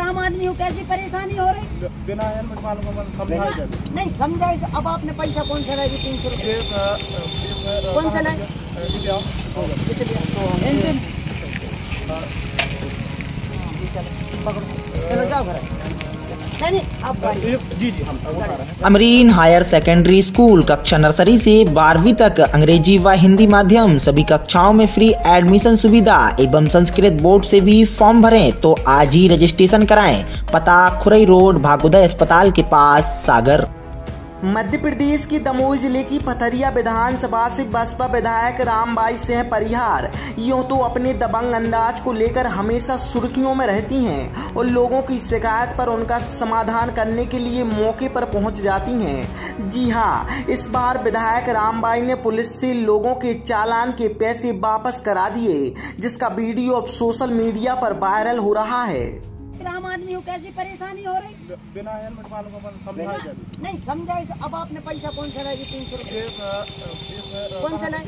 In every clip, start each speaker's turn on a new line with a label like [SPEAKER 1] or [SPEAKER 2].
[SPEAKER 1] आम आदमी को कैसी परेशानी हो रही?
[SPEAKER 2] बिना हेलमेट वालों को समझाया
[SPEAKER 1] नहीं समझाए तो अब आपने पैसा कौन सा लाएगी? 300 रुपये कौन सा लाए? चलो जाओ घर।
[SPEAKER 3] अमरीन हायर सेकेंडरी स्कूल कक्षा नर्सरी से 12वीं तक अंग्रेजी व हिंदी माध्यम सभी कक्षाओं में फ्री एडमिशन सुविधा एवं संस्कृत बोर्ड से भी फॉर्म भरें तो आज ही रजिस्ट्रेशन कराएं। पता खुरई रोड, भागोदय अस्पताल के पास, सागर। मध्य प्रदेश की दमोह जिले की पथरिया विधानसभा से बसपा विधायक रामबाई सिंह परिहार यूं तो अपने दबंग अंदाज को लेकर हमेशा सुर्खियों में रहती हैं और लोगों की शिकायत पर उनका समाधान करने के लिए मौके पर पहुंच जाती हैं। जी हां, इस बार विधायक रामबाई ने पुलिस से लोगों के चालान के पैसे वापस करा दिए, जिसका वीडियो अब सोशल मीडिया पर वायरल हो रहा है।
[SPEAKER 1] आम आदमी को कैसी परेशानी हो रही?
[SPEAKER 2] बिना हेलमेट वालों को समझाया
[SPEAKER 1] नहीं समझाए तो अब आपने पैसा कौन सा लाएगी? 300 रुपये कौन सा लाए?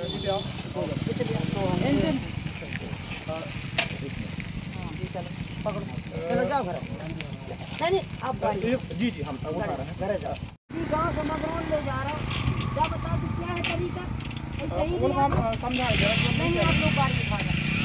[SPEAKER 1] चलो जाओ घर। नहीं आप
[SPEAKER 2] जी हम
[SPEAKER 1] घर जाओ। गाँव से मगरौन लोग आ रहा हूँ, क्या बता दो क्या है तरीका?
[SPEAKER 2] समझाया
[SPEAKER 1] नहीं आप लोग गाड़ी दिखा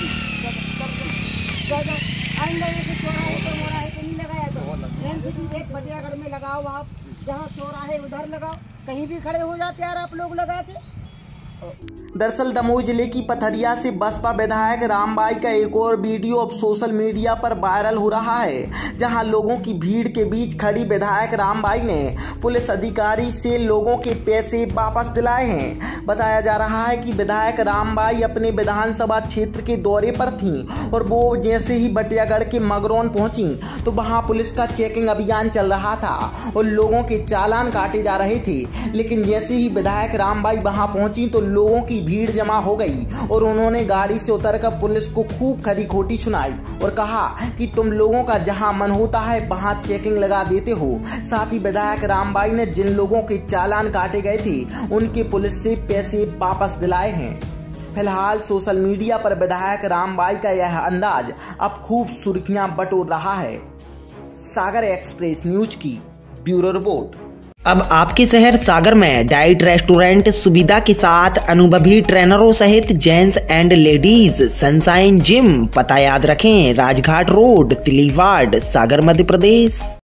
[SPEAKER 1] आएंगे चौराहे पर मोराहे पे नहीं लगाया तो एक बटियागढ़ में लगाओ, आप जहाँ चौराहे उधर लगाओ, कहीं भी खड़े हो जाते यार आप लोग लगा के।
[SPEAKER 3] दरअसल दमोह जिले की पथरिया से बसपा विधायक रामबाई का एक और वीडियो अब सोशल मीडिया पर वायरल हो रहा है, जहां लोगों की भीड़ के बीच खड़ी विधायक रामबाई ने पुलिस अधिकारी से लोगों के पैसे वापस दिलाए हैं। बताया जा रहा है कि विधायक रामबाई अपने विधानसभा क्षेत्र के दौरे पर थीं और वो जैसे ही बटियागढ़ के मगरौन पहुंची तो वहां पुलिस का चेकिंग अभियान चल रहा था और लोगों के चालान काटे जा रहे थे। लेकिन जैसे ही विधायक रामबाई वहां पहुंची तो लोगों की भीड़ जमा हो गई और उन्होंने गाड़ी से उतरकर पुलिस को खूब खरी खोटी सुनाई और कहा कि तुम लोगों का जहां मन होता है वहां चेकिंग लगा देते हो। साथ ही विधायक रामबाई ने जिन लोगों के चालान काटे गए थे उनके पुलिस से पैसे वापस दिलाए हैं। फिलहाल सोशल मीडिया पर विधायक रामबाई का यह अंदाज अब खूब सुर्खियां बटोर रहा है। सागर एक्सप्रेस न्यूज की ब्यूरो रिपोर्ट। अब आपके शहर सागर में डाइट रेस्टोरेंट सुविधा के साथ अनुभवी ट्रेनरों सहित gents and ladies sunshine gym. पता याद रखें, राजघाट रोड, तिलीवाड़, सागर, मध्य प्रदेश।